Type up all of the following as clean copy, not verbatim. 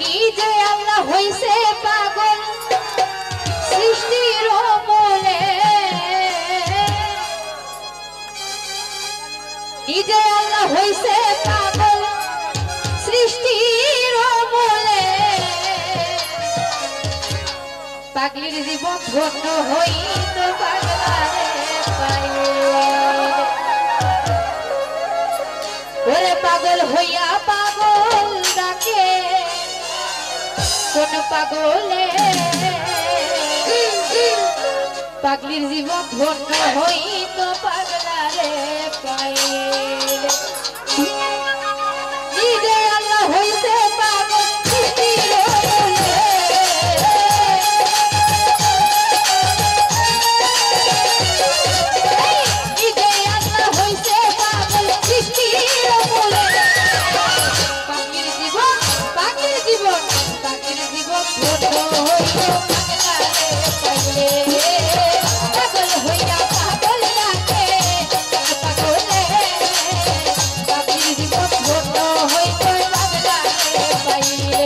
কি যে আল্লাহ হইছে পাগল সৃষ্টির মূলে, কি যে আল্লাহ হইছে পাগল সৃষ্টির মূলে, পাগলির জীবন ধন্য হইত পাগলারে পাইলে। ওরে পাগল হইয়া পাগল ডাকে কোন পাগলে, পাগলির জীবন ধন্য হইত পাগলারে পাইলে। নিজে আল্লাহ হইছে পাগল সৃষ্টির মূলে, নিজে আল্লাহ হইছে পাগল সৃষ্টির মূলে, পাগলির জীবন পাগলির জীবন পাগলির জীবন ধন্য হইত পাগলারে পাইলে। পাগল হইয়া পাগল ডাকে পাগলে, পাগলির জীবন ধন্য হইত পাগলারে পাইলে।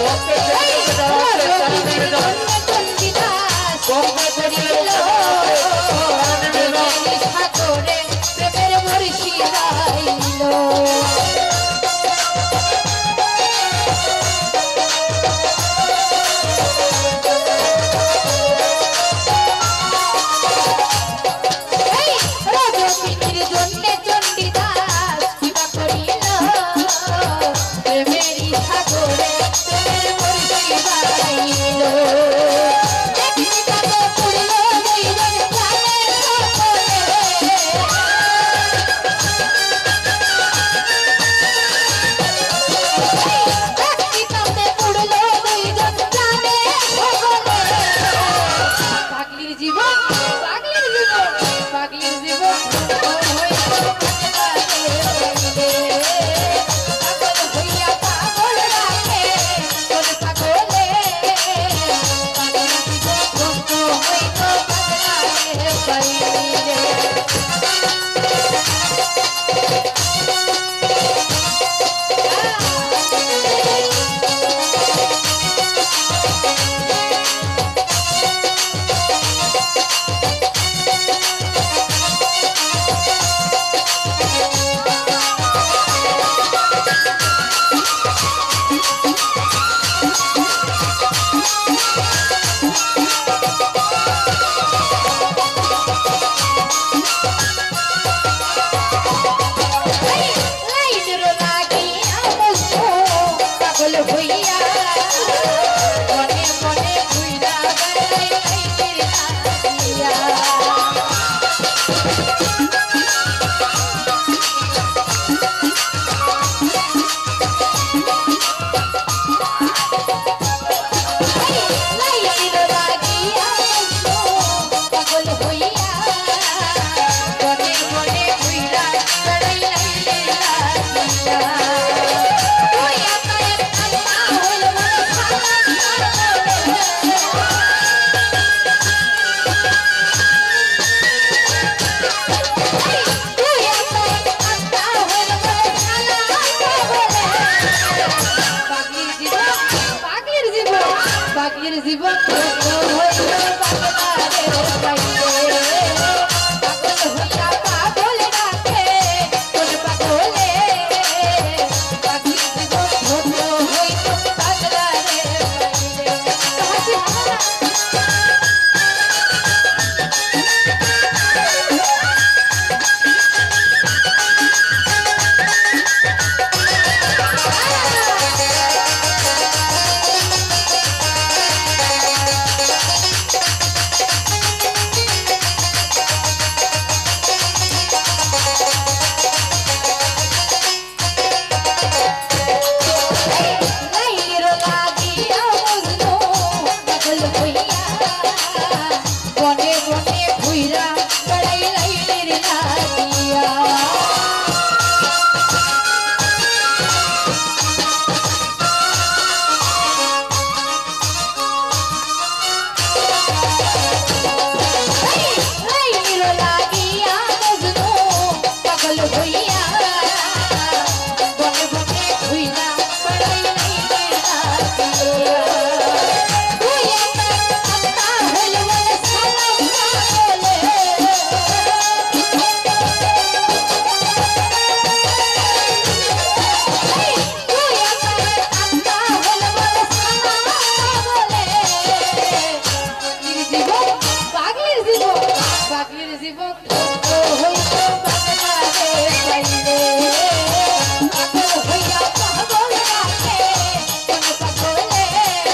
জীবন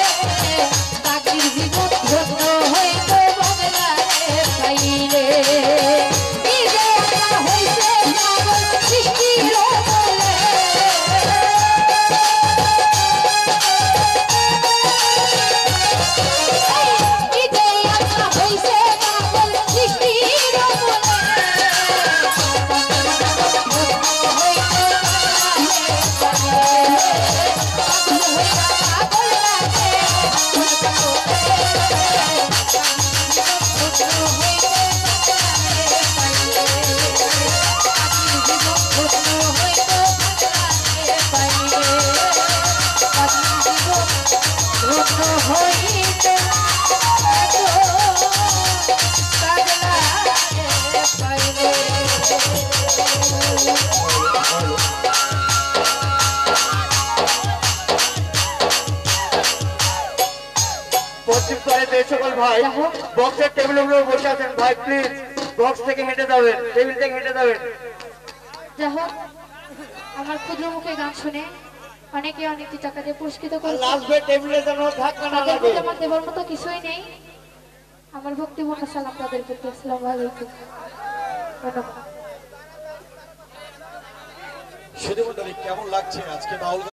ভাই যা হোক। বক্সের টেবিলের উপরে বসে আছেন ভাই প্লিজ বক্স থেকে হেঁটে যাবেন, টেবিল থেকে হেঁটে যাবেন। যা হোক, আমার ক্ষুদ্র মুখে গান শুনে অনেকে অনেকটি টাকা দিয়ে পুরস্কৃত করেছে। লাস্ট টেবিলে যেন ধাক্কা না তাদের লাগে। প্রতি আমার দেবার মতো কিছুই নেই। আমার ভক্তিপূর্ণ সালাম তাদের প্রতি। আসসালামু আলাইকুম। ধন্যবাদ। সুধীমণ্ডলী কেমন লাগছে আজকে বাউল